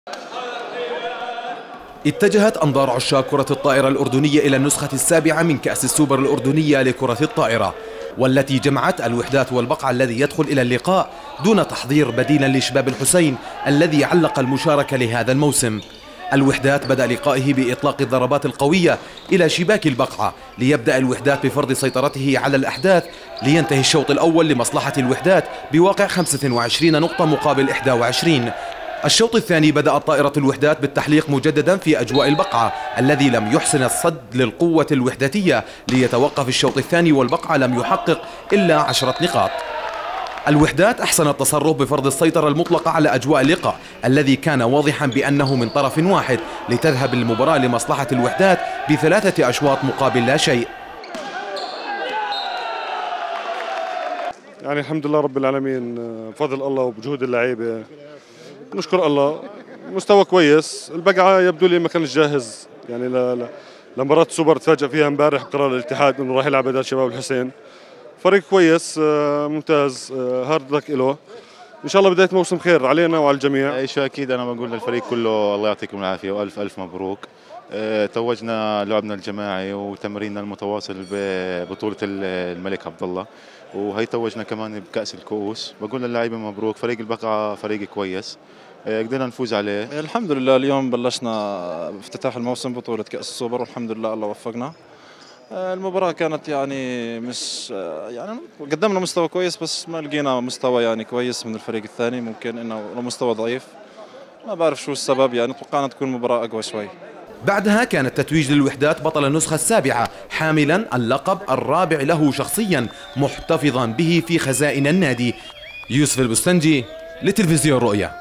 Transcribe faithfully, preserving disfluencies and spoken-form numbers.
اتجهت أنظار عشاق كرة الطائرة الأردنية إلى النسخة السابعة من كأس السوبر الأردنية لكرة الطائرة، والتي جمعت الوحدات والبقعة الذي يدخل إلى اللقاء دون تحضير بديلا لشباب الحسين الذي علق المشاركة لهذا الموسم. الوحدات بدأ لقائه بإطلاق الضربات القوية إلى شباك البقعة ليبدأ الوحدات بفرض سيطرته على الأحداث، لينتهي الشوط الأول لمصلحة الوحدات بواقع خمسة وعشرين نقطة مقابل إحدى وعشرين. الشوط الثاني بدأت طائرة الوحدات بالتحليق مجددا في أجواء البقعة الذي لم يحسن الصد للقوة الوحداتية، ليتوقف الشوط الثاني والبقعة لم يحقق إلا عشرة نقاط. الوحدات أحسن التصرف بفرض السيطرة المطلقة على أجواء اللقاء الذي كان واضحا بأنه من طرف واحد، لتذهب المباراة لمصلحة الوحدات بثلاثة أشواط مقابل لا شيء. يعني الحمد لله رب العالمين، بفضل الله وبجهود اللعيبة، نشكر الله. مستوى كويس. البقعة يبدو لي ما كانش جاهز يعني لمباراة السوبر، تفاجأ فيها امبارح بقرار الاتحاد انه راح يلعب بدل شباب الحسين. فريق كويس ممتاز، هارد لك له. ان شاء الله بداية موسم خير علينا وعلى الجميع. اي شيء اكيد. انا بقول للفريق كله الله يعطيكم العافية والف الف مبروك. توجنا لعبنا الجماعي وتمريننا المتواصل ببطولة الملك عبد الله، وهي توجنا كمان بكأس الكؤوس. بقول للاعبين مبروك. فريق البقعة فريق كويس، قدرنا نفوز عليه الحمد لله. اليوم بلشنا افتتاح الموسم بطولة كأس السوبر والحمد لله الله وفقنا. المباراة كانت يعني مش يعني قدمنا مستوى كويس، بس ما لقينا مستوى يعني كويس من الفريق الثاني. ممكن انه مستوى ضعيف، ما بعرف شو السبب. يعني توقعنا تكون مباراة اقوى شوي. بعدها كان التتويج للوحدات بطل النسخة السابعة، حاملا اللقب الرابع له شخصيا، محتفظا به في خزائن النادي. يوسف البستنجي لتلفزيون رؤيا.